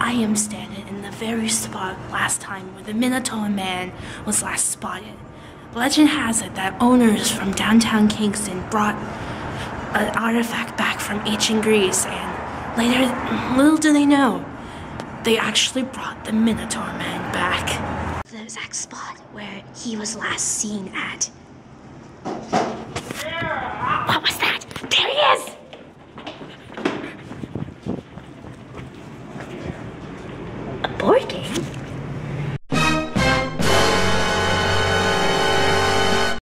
I am standing in the very spot last time where the Minotaur Man was last spotted. Legend has it that owners from downtown Kingston brought an artifact back from ancient Greece, and later, little do they know, they actually brought the Minotaur Man back. The exact spot where he was last seen at.